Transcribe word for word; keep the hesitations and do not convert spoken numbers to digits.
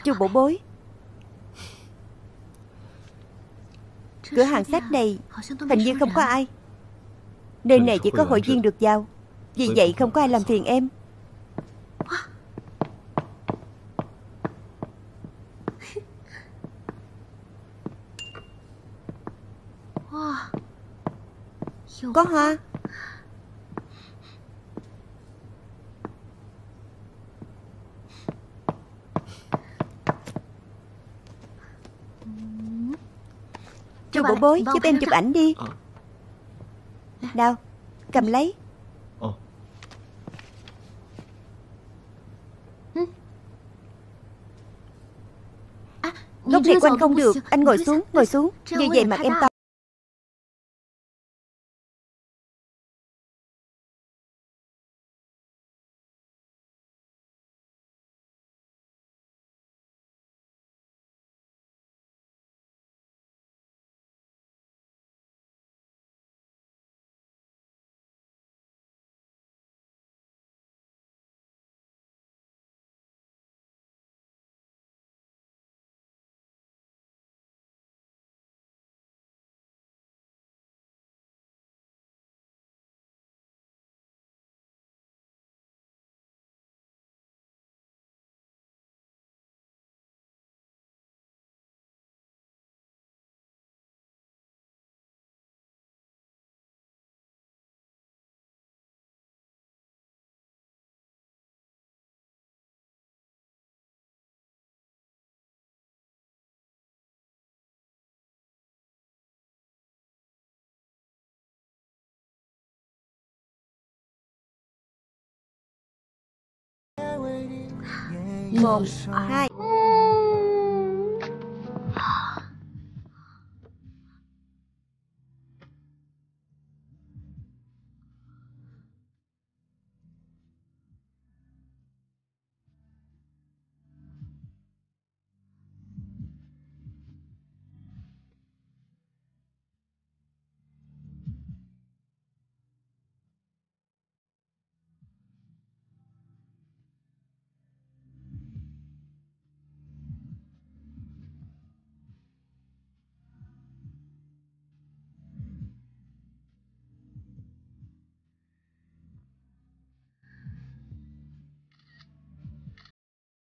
Chu Bảo Bối, cửa hàng sách này hình như không có ai. Nơi này chỉ có hội viên được vào, vì vậy không có ai làm phiền em. Có hoa. Chu Bảo Bối, giúp em chụp ảnh đi. Nào, cầm lấy. Góc này quanh không được. Anh ngồi xuống, ngồi xuống. Như vậy mặt em to. Một, hai.